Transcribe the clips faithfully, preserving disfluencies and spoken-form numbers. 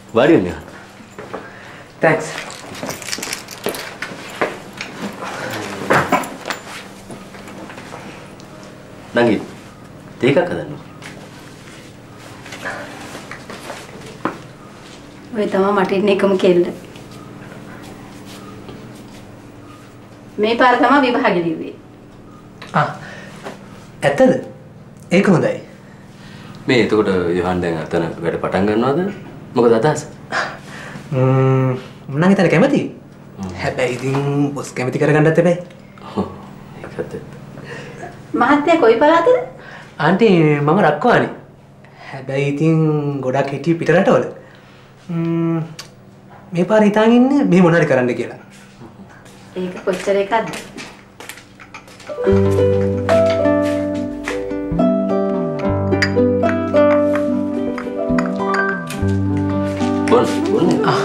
වාඩි වෙන්න. Thanks. නංගි දෙකක් හදන්න. ඔය තමයි මට ඉන්න එකම කෙල්ල. මේ පාර තමයි විභාගෙ දිව්වේ. ආ. ඇත්තද? ඒක හොඳයි. මේ එතකොට යෝහන් දැන් අතන වැඩ පටන් ගන්නවද? මොකද අදහස? ම්ම් මම නම් හිතන්නේ කැමතියි. හැබැයි ඉතින් බොස් කැමති කරගන්නත් එපා. ඔව්. ඒකත්. මහත්තයා කොයි පළාතද? ආන්ටි මම රක්වානේ. හැබැයි ඉතින් ගොඩක් හිටිය පිට රටවල. ම්ම් මේ පාර හිතාගෙන ඉන්නේ මේ මොනාරි කරන්න කියලා. ඒක කොච්චර එකක්ද? බොල් බොල්. ආ.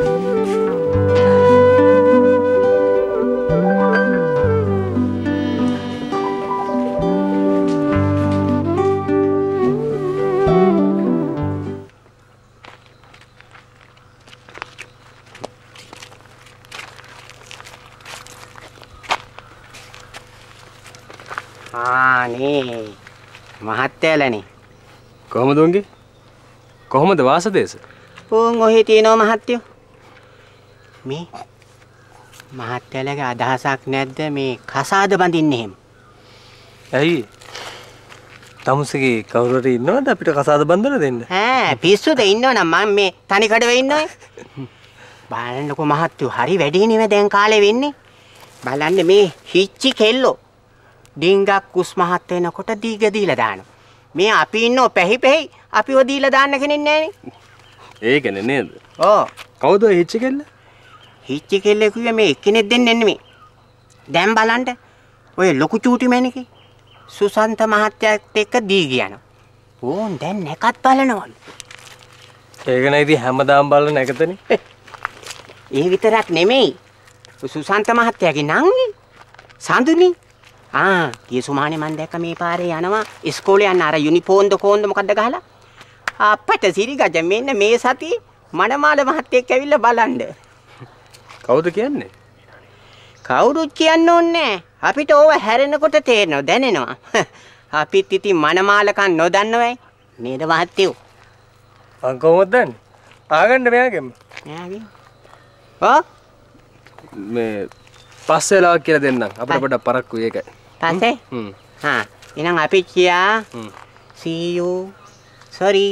නේ මහත්තයාලනේ කොහමද උන්ගේ කොහමද වාසදේශ උන් ඔහි තියෙනවා මහත්තයෝ මේ මහත්තයාලගේ අදහසක් නැද්ද මේ කසාද බඳින්න එහෙම ඇයි තමුසේගේ කවුරු හරි ඉන්නවද අපිට කසාද බඳලා දෙන්න ඈ පිස්සුද ඉන්නවනම් මම මේ තනි කඩ වෙ ඉන්නවයි බලන්නකෝ මහත්තයෝ හරි වැඩේ නෙවෙයි දැන් කාලේ වෙන්නේ බලන්න මේ හිච්චි කෙල්ලෝ ඩිංගක් කුස් මහත් වෙනකොට දීග දීලා දානවා. මේ අපි ඉන්නෝ පැහි පැහි අපිව දීලා දාන්න කෙනෙක් නැහනේ. ඒකනේ නේද? ඔව්. කවුද ඔය හිච්චි කෙල්ල? හිච්චි කෙල්ල කිව්වේ මේ එක්කෙනෙක් දෙන්නේ නෙමෙයි. දැන් බලන්න. ඔය ලොකු චූටි මැනිකේ සුසන්ත මහත්තයාත් එක්ක දී ගියනවා. ඕන් දැන් නැකත් බලනවලු. ඒක නෑ ඉතින් හැමදාම බලන නැකතනේ. ඒ විතරක් නෙමෙයි. සුසන්ත මහත්තයාගේ නංගි සඳුනි ආ ගිය සුමානේ මම දැක්ක මේ පාරේ යනවා ඉස්කෝලේ යන්න අර යුනිෆෝම් ද කොන්ද මොකද්ද ගහලා අප්පට සිරිගජ මෙන්න මේ සතියේ මනමාල මහත්තයෙක් ඇවිල්ලා බලන්න කවුද කියන්නේ කවුරුත් කියන්න ඕනේ අපිට ඕව හැරෙනකොට තේරෙනවා දැනෙනවා අපිත් ඉතින් මනමාලකන් නොදන්නවයි නේද මහත්තයෝ මං කොහොමද දන්නේ ආගන්න මෙයාගෙම මෙයාගෙම ඔව් මේ පස්සේ ලාවක් කියලා දෙන්නම් අපිට පොඩ්ඩක් පරක්කුයි ඒකයි පස්සේ හ්ම් හා එහෙනම් අපි කියා see you sorry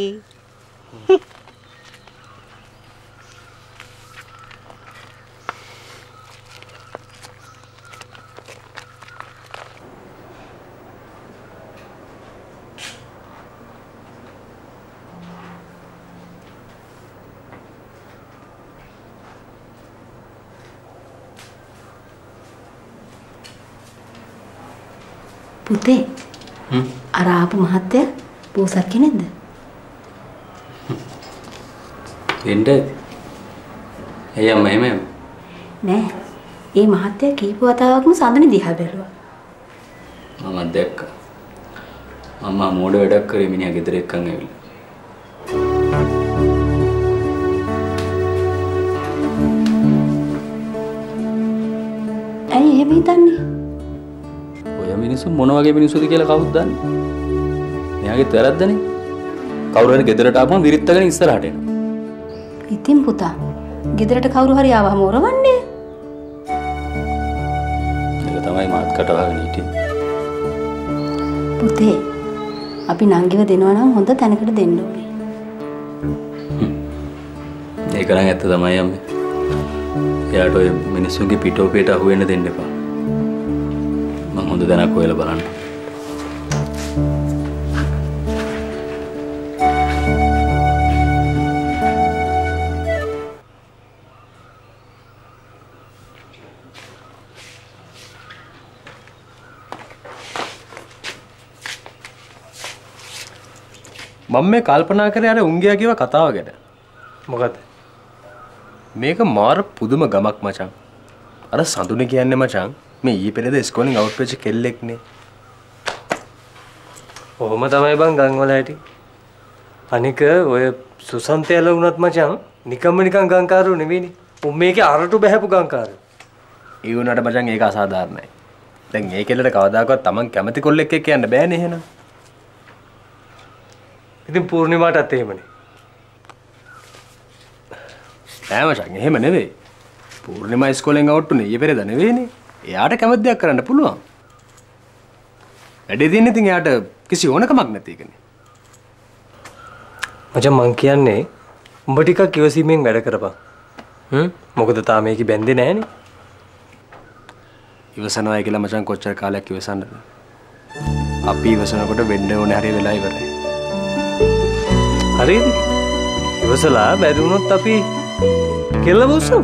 පුතේ හ්ම් අර ආපු මහත්තයා පෝසත් කෙනෙක්ද? එන්න එයි අම්මා එමෙ නෑ ඒ මහත්තයා කීප වතාවක්ම සඳුනි දිහා බැලුවා. මම දැක්කා. අම්මා මෝඩ වැඩක් කරේ මිනිහා ගෙදර එක්කන් ඇවිල්ලා. ඇයි එහෙම හිතන්නේ? මිනිස්සු මොන වගේ මිනිස්සුද කියලා කවුද දන්නේ? මෙයාගෙත් වැරද්දනේ. කවුරු හරි ගෙදරට ආවම විරිත්තගෙන ඉස්සරහට එනවා. ඉතින් පුතා, ගෙදරට කවුරු හරි ආවම ඔරවන්නේ. ඒක තමයි මාත් කටවගෙන හිටියේ. පුතේ, අපි නංගිව දෙනවා නම් හොඳ තැනකට දෙන්න ඕනේ. ඒක නම් ඇත්ත තමයි අම්මේ. එයාට ඔය මිනිස්සුන්ගේ පිටෝපේට අහු වෙන්න දෙන්න එපා. හොඳ දැනක් හොයලා බලන්න. මම මේ කල්පනා කරේ අර උංගියා කියව කතාව ගැන. මොකද? මේක මාර පුදුම ගමක් මචං. අර සඳුනේ කියන්නේ මචං මේ ඊ පෙරේද ඉස්කෝලෙන් අවුට් වෙච්ච කෙල්ලෙක්නේ. ඔහොම තමයි බං ගම් වල ඇති. අනික ඔය සුසන්තයල වුණත් මචං නිකම්ම නිකන් ගංකාරු නෙවෙයිනේ. උන් මේකේ අරටු බහැපු ගංකාරු. ඒ වුණාට මචං ඒක අසාධාරණයි. දැන් මේ කෙල්ලට කවදාකවත් Taman කැමති කොල්ලෙක් එක්ක යන්න බෑනේ එහෙනම්. ඉතින් පූර්ණිමාටත් එහෙමනේ. නෑ මචං එහෙම නෙවෙයි. පූර්ණිමා ඉස්කෝලෙන් අවුට්ටුනේ ඊයේ පෙරේද නෙවෙයිනේ. එයාට කැමති දෙයක් කරන්න පුළුවන්. වැඩේ තියෙන්නේ ඉතින් එයාට කිසි ඕනකමක් නැති එකනේ. මචං මං කියන්නේ උඹ ටිකක් ඉවසීමෙන් වැඩ කරපන්. හ්ම් මොකද තාම මේකේ බැඳේ නැහනේ. ඉවසනවා කියලා මචං කොච්චර කාලයක් ඉවසන්නද? අපි ඉවසනකොට වෙන්න ඕනේ හරිය වෙලා ඉවරයි. හරිද? ඉවසලා බැරි වුණොත් අපි කෙල්ල බොස්සමු.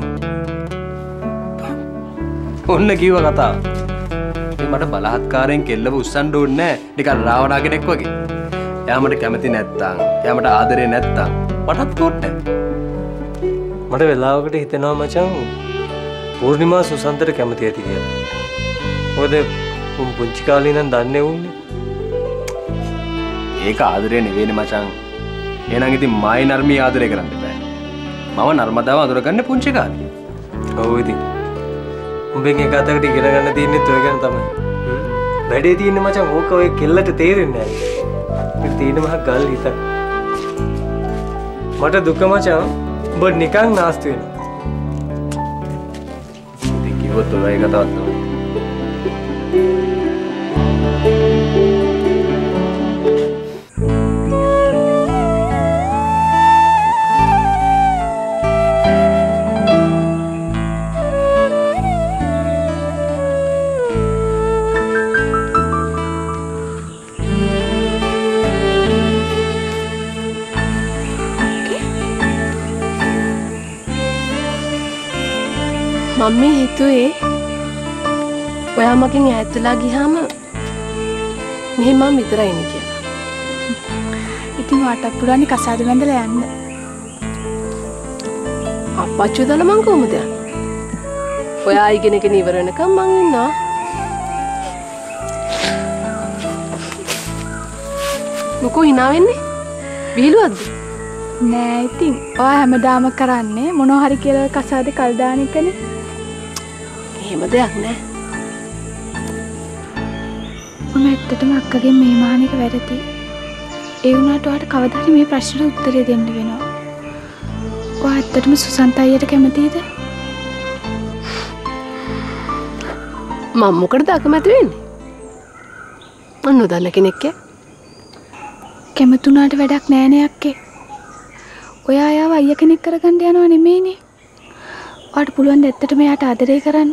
ඔන්න කිව්ව කතාව. මේ මට බලහත්කාරයෙන් කෙල්ලව උස්සන්න ඕනේ නැහැ. නිකන් රාවණා කෙනෙක් වගේ. එයා මට කැමති නැත්තම්, එයා මට ආදරේ නැත්තම් මටත් ඕනේ නැහැ. මට වෙලාවකට හිතෙනවා මචං පූර්ණිමා සුසන්තට කැමති ඇති කියලා. මොකද උන් පුංචි කාලේ ඉඳන් දන්නේ උන්නේ. ඒක ආදරේ නෙවෙයිනේ මචං. එහෙනම් ඉතින් මායි නර්මී ආදරේ කරන්න බෑ. මම නර්මදාව අඳුරගන්නේ පුංචි කාලේ. ඔව් ඉතින්. උඹෙන් එක අතකට ඉගෙන ගන්න තියෙන්නේ ඔය ගැන තමයි. වැඩේ තියෙන්නේ මචං ඕක ඔය කෙල්ලට තේරෙන්නේ නැහැ. ඒක තියෙන මහ ගල් හිතක්. මට දුක මචං උඹ නිකන් නාස්ති වෙනවා. ඉතින් කිව්වොත් ඔය කතාවක් තමයි. මම්මී හිතුවේ ඔයා මගෙන් ඈත් වෙලා ගියාම මෙහෙ මම විතරයි නේ කියලා. ඉතින් වාටත් පුළුවන් කසාද බැඳලා යන්න. අප්පච්චි දාලා මං කොහොමද යන්නේ? ඔයා ඉගෙනගෙන ඉවර වෙනකම් මං ඉන්නවා. මොකෝ hina වෙන්නේ? විහිළුවක්ද? නෑ ඉතින් ඔයා හැමදාම කරන්නේ මොනවා හරි කියලා කසාද කල් දාන එකනේ. එහෙම දෙයක් නෑ. මම ඇත්තටම අක්කගෙන් මේ මානෙක වැරදි. ඒ වුණාට ඔයාට කවදා හරි මේ ප්‍රශ්නෙට උත්තරය දෙන්න වෙනවා. ඔයා ඇත්තටම සුසන්ත අයියට කැමතිද? මම මොකටද අකමැති වෙන්නේ? මම නොදන්න කෙනෙක් ඈ. කැමතුණාට වැඩක් නෑ නේ අක්කේ. ඔයා ආව අයියා කෙනෙක් කරගන්න යනවා නෙමෙයිනේ. ඔයාට පුළුවන් ද ඇත්තටම එයාට ආදරේ කරන්න?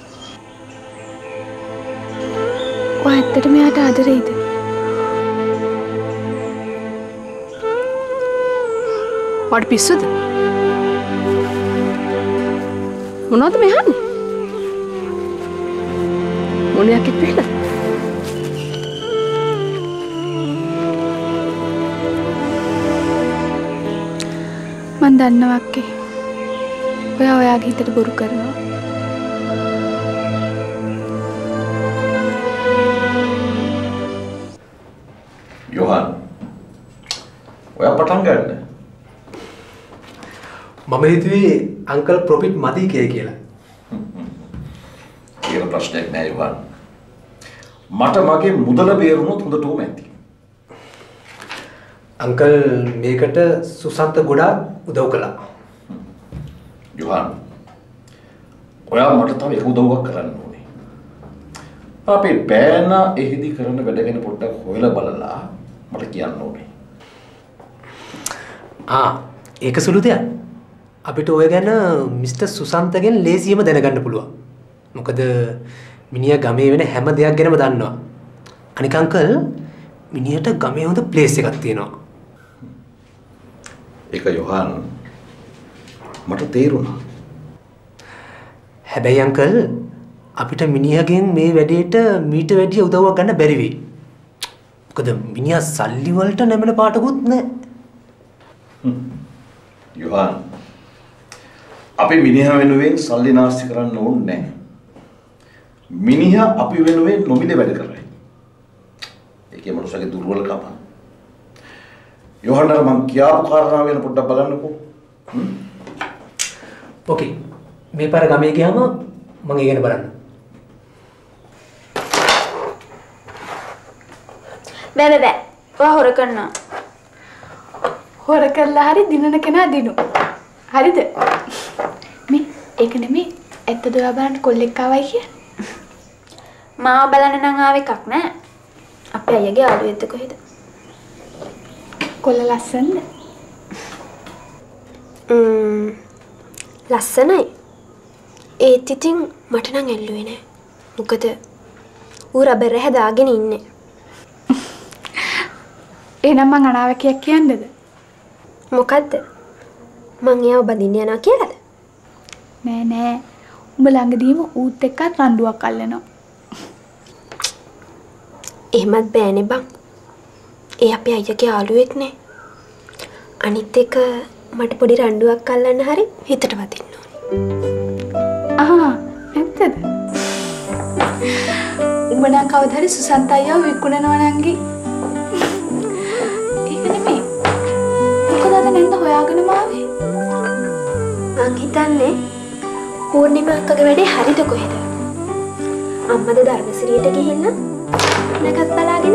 ඔයා ඇත්තටම එයාට ආදරෙයිද? ඔයාට පිස්සුද? මොනවද මේ අහන්නේ? මොනියක් කිව්වද? මන් දන්නවා අක්කේ. ඔයා ඔයාගේ හිතට බොරු කරනවා. යෝහන්. ඔයා පටන් ගන්න. මම හිතුවේ අංකල් ප්‍රොෆිට් මදි කියලා. ඒක ප්‍රශ්නයක් නෑ යෝහන්. මට මගේ මුදල බේරුණොත් හොඳටම ඇති. අංකල් මේකට සුසන්ත ගොඩාක් උදව් කළා. යෝහන්. ඔයා මට තව එක උදව්වක් කරන්න ඕනේ. අපේ බෑන එහිදි කරන වැඩ ගැන පොඩ්ඩක් හොයලා බලලා මට කියන්න ඕනේ. ආ ඒක සුළු දෙයක්. අපිට ඔය ගැන මිස්ටර් සුසන්තගෙන් ලේසියෙම දැනගන්න පුළුවන්. මොකද මිනිහා ගමේ වෙන හැම දෙයක් ගැනම දන්නවා. අනික අංකල් මිනිහට ගමේ හොඳ ප්ලේස් එකක් තියෙනවා. ඒක යෝහන් මට තේරුණා. හැබැයි අංකල් අපිට මිනිහගෙන් මේ වැඩේට මීට වැඩිය උදව්වක් ගන්න බැරි වෙයි. මොකද මිනිහා සල්ලි වලට නැමෙන පාටකුත් නැහැ. යෝහන් අපි මිනිහා වෙනුවෙන් සල්ලි නාස්ති කරන්න ඕනේ නැහැ. මිනිහා අපි වෙනුවෙන් නොමිලේ වැඩ කරයි. ඒකේ මනුස්සගේ දුර්වලකම. යෝහන් අර මං කියාපු කාරණාව වෙන පොඩ්ඩක් බලන්නකෝ. ඕකේ. මේ පාර ගමේ ගියාම මම ඒ ගැන බලන්න. බෑ බෑ බෑ. ඔයා හොර කරනවා. හොර කළා හරි දිනන කෙනා දිනු. හරිද? මේ ඒක නෙමෙයි. ඇත්තද ඔයා බලන්න කොල්ලෙක් ආවයි කියන්නේ? මාව බලන්න නම් ආව එකක් නෑ. අපේ අයියගේ යාළුවෙක්ද කොහෙද? කොල්ල ලස්සනද? ම්ම් ලස්සනයි. ඒත් ඉතින් මට නම් ඇල්ලුවේ නෑ. මොකද ඌ රබර් හැදාගෙන ඉන්නේ. එහෙනම් මං අනාවැකියක් කියන්නද? මොකද්ද? මං එයාව බඳින්න යනවා කියලාද? නෑ නෑ. උඹ ළඟදීම ඌත් එක්ක රණ්ඩුවක් අල්ලනවා. එහෙමත් බෑනේ බං. ඒ අපේ අයියගේ යාළුවෙක් නේ. අනිත් එක මට පොඩි රණ්ඩුවක් අල්ලන්න හරි හිතට වදින්න ඕනේ. ආ ඇත්තද? උඹ නම් කවදා හරි සුසන්ත අයියව විකුණනවා නංගි. ඒක නෙමෙයි. මොකද අද නැන්ද හොයාගෙන මාවේ? මං හිතන්නේ පූර්ණිමා අක්කගේ වැඩේ හරිද කොහෙද? අම්මද ධර්මසිරියට ගිහිල්ලා නැකත් බලාගෙන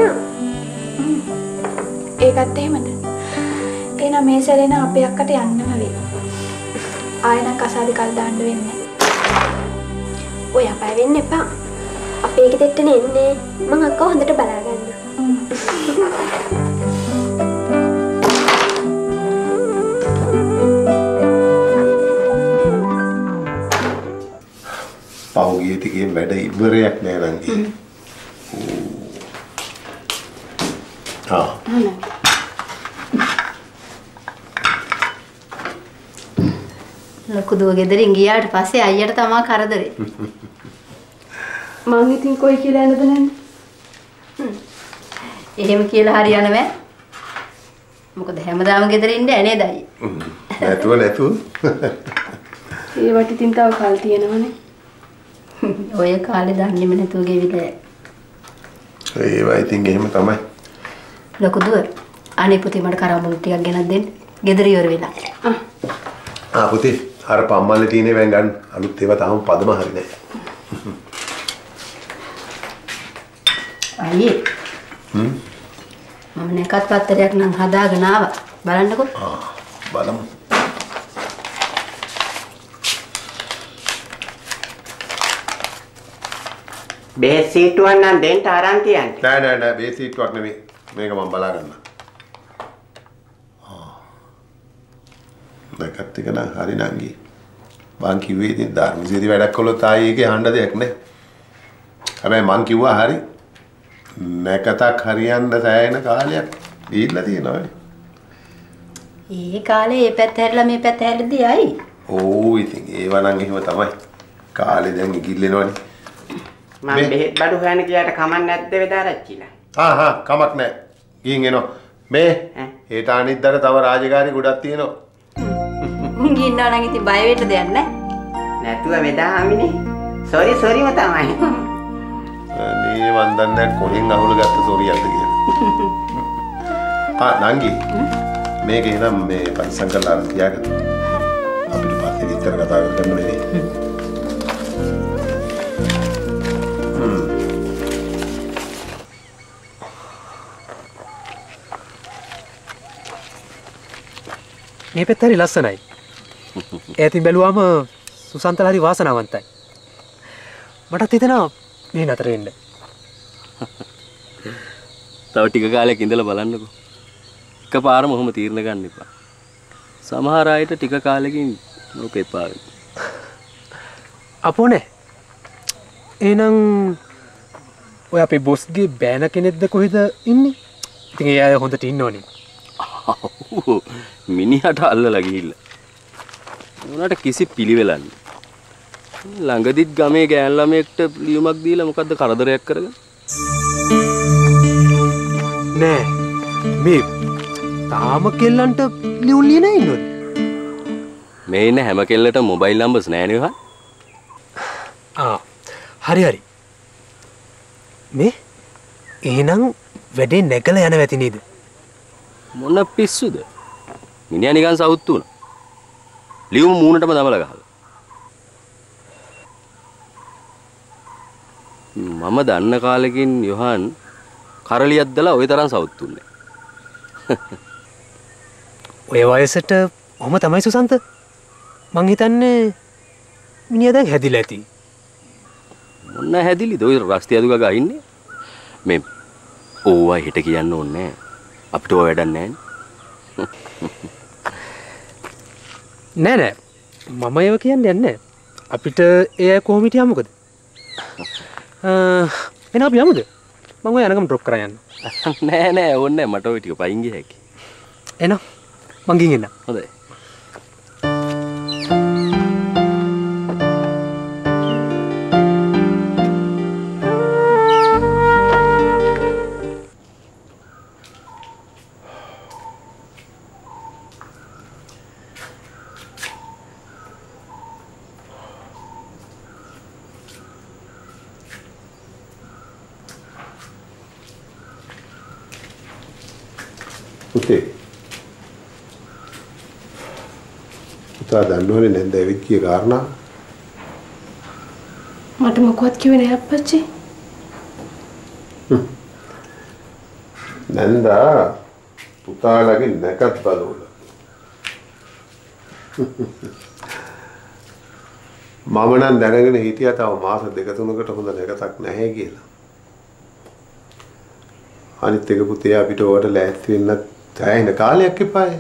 ඒකත් එහෙමද? එහෙනම් මේ සැරේ නම් අපේ අක්කට යන්නම වෙයි. ආයෙත් කසාදි කල් දාන්න වෙන්නේ. ඔය අපය වෙන්න එපා. අපේ ගෙදරට එන්නේ මං අක්කව හොඳට බලා ගන්න. පහුගිය ටිකේ වැඩ ඉවරයක් නෑ නංගි. ආ. ලොකු දුව ගෙදරින් ගියාට පස්සේ අයියට තමා කරදරේ. මං ඉතින් කොයි කියලා යන්නද නැන්නේ? එහෙම කියලා හරියන්නේ නැහැ. මොකද හැමදාම ගෙදර ඉන්නේ නේද අයියේ? නැතුව නැතුව. ඒ වට ඉතින් තව කල් තියෙනවනේ. ඔය කාලේ දන්නේම නැතුව ගෙවිලා. ඒවා ඉතින් එහෙම තමයි. ලොකු දුව අනේ පුතේ මට කරාඹුළු ටිකක් ගෙනත් දෙන්න. ගෙදර ඉවර වෙලා. ආ. ආ පුතේ අර පම්මල්ලේ තියෙනේ වෙන් ගන්න. අලුත් ඒවා තාම පදම හරි නෑ. අයියේ. හ්ම්. මම නැකත් පත්තරයක් නම් හදාගෙන ආවා. බලන්නකෝ. ආ බලමු. බෙහෙත් සීටුවක් නම් දෙන්න අරන් තියන්න. නෑ නෑ නෑ බෙහෙත් සීටුවක් නෙමෙයි. මේක මම බලා ගන්න. ආ. දැක්කත් එක නම් හරි නංගි. මං කිව්වේ ඉතින් ධර්මසිරි වැඩක් කළොත් ආයේ ඒකේ හඬ දෙයක් නෑ. හැබැයි මං කිව්වා හරි. නැකතක් හරියන්න සෑහෙන කාලයක් දීලා තියෙනවා. ඒ කාලේ මේ පැත්ත හැරිලා මේ පැත්ත හැරිද්දී ආයි. ඕ ඉතින් ඒවා නම් එහෙම තමයි. කාලේ දැන් ඉගිල්ලෙනවනේ. මම බෙහෙත් බඩු හොයන්න ගියාට කමක් නැද්ද වෙදාරච්චිලා? ආ හා කමක් නැහැ. ගිහින් එනවා. මේ හෙට අනිද්දාට තව රාජකාරි ගොඩක් තියෙනවා. මුන් ගින්නවා නම් ඉතින් බය වෙන්න දෙයක් නැහැ. නැතුව වෙදාමිනේ. සෝරි සෝරිම තමයි. මේ මන් දන්නේ කොහෙන් අහුල ගත්ත සෝරියක්ද කියලා. ආ නංගි. මේක එනම් මේ පරිසම් කරලා තියාගන්න. අපිට පස්සේ විතර කතා කරගන්න වෙන්නේ. මේ පෙත් හරි ලස්සනයි. ඈතින් බැලුවාම සුසන්තලා හරි වාසනාවන්තයි. මටත් හිතෙනවා මේ නතර වෙන්න. තව ටික කාලයක් ඉඳලා බලන්නකෝ. එකපාරම ඔහොම තීරණ ගන්න එපා. සමහර අයට ටික කාලෙකින් ඕක එපා වෙනවා. අපෝ නේ. එහෙනම් ඔය අපේ බොස්ගේ බෑන කෙනෙක්ද කොහෙද ඉන්නේ? ඉතින් ඒ අය හොඳට ඉන්න ඕනේ. මිනිහට අල්ලලා ගිහිල්ලා. උනාට කිසි පිළිවෙලක් නෑ. ළඟදිත් ගමේ ගෑන් ළමයෙක්ට ලියුමක් දීලා මොකද්ද කරදරයක් කරගෙන? නෑ. මේ තාම කෙල්ලන්ට ලියුම් ලියන ඉන්නවද? මේ ඉන්න හැම කෙල්ලට මොබයිල් නම්බර්ස් නෑනේ හා. ආ හරි හරි. මේ එහෙනම් වැඩේ නැගලා යන වැති නේද? මොන පිස්සුද? මිනිහා නිකන් සවුත් වුණා. ලියුම මූණටම දමලා ගහලා. මම දන්න කාලෙකින් යොහන් කරලියක් දාලා ওই තරම් සවුත්තුන්නේ. ඔය වයසට ඔහම තමයි සුසන්ත. මං හිතන්නේ මිනිහා දැන් හැදිලා ඇති. මොන්න හැදිලිද ඔය රස්ති අදුග ගා ඉන්නේ? මේ ඕවා හිට කියන්න ඕනේ අපිට ඔය වැඩක් නැහැ නෑ නෑ මම ඒව කියන්නේ නැහැ. අපිට ඒ අය කොහොම හිටියා මොකද? එහෙනම් අපි යමුද? මම ඔය යනකම් ඩ්‍රොප් කරා යන්න. නෑ නෑ ඕනේ මට ඔය ටික පයින් ගිය හැකි. එහෙනම් මං ගිහින් එන්න. හොඳයි. පුතේ පුතා දන්නවනේ නැන්ද ඇවිත් ගිය කාරණා මට මොකවත් කිව්වේ නෑ අප්පච්චි. නැන්දා පුතාලගේ නැකත් බලවල මම නම් දැනගෙන හිටියා තව මාස දෙක තුනකට හොඳ නැකතක් නැහැ කියලා. අනිත් එක පුතේ අපිට ඕකට ලෑස්ති වෙන්න තැයින කාලයක් එපායි.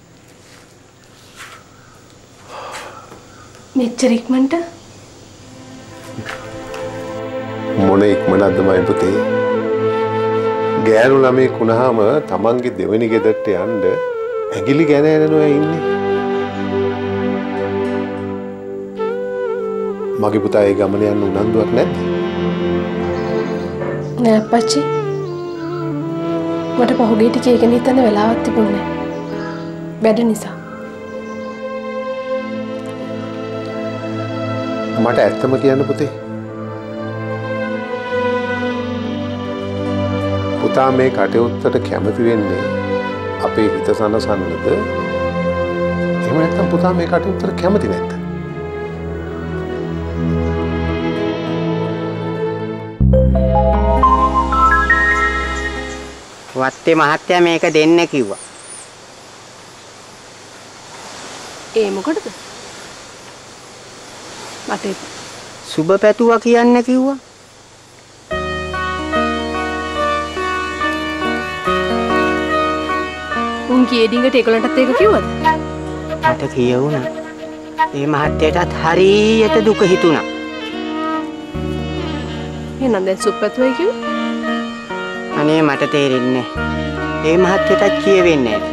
මෙච්චර ඉක්මනට මොන ඉක්මනක්ද මයි පුතේ? ගෑනු ළමෙක් වුණාම තමන්ගේ දෙවෙනි ගෙදරට යන්න ඇඟිලි ගැන යනවා ඉන්නේ. මගේ පුතා ඒ ගමන යන්න උනන්දුවක් නැද්ද? නෑ අප්පච්චි. මට පහුගිය ටිකේ ඉගෙන හිටන්න වෙලාවක් තිබුණේ නෑ. වැඩ නිසා. මට ඇත්තම කියන්න පුතේ. පුතා මේ කටයුත්තට කැමති වෙන්නේ අපේ හිත සනසන්නද? එහෙම නැත්නම් පුතා මේ කටයුත්තට කැමති නැද්ද? වත්තේ මහත්තයා මේක දෙන්න කිව්වා. ඒ මොකටද? මට සුබ පැතුවා කියන්න කිව්වා. උන් කී ඩිංගට ඒගොල්ලන්ටත් ඒක කිව්වද? මට කියවුණා. ඒ මහත්තයාටත් හරියට දුක හිතුණා. එහෙනම් දැන් සුබ පැතුවයි කිව්වේ? අනේ මට තේරෙන්නේ නැහැ. ඒ මහත්තයාටත් කියවෙන්නේ නැහැ.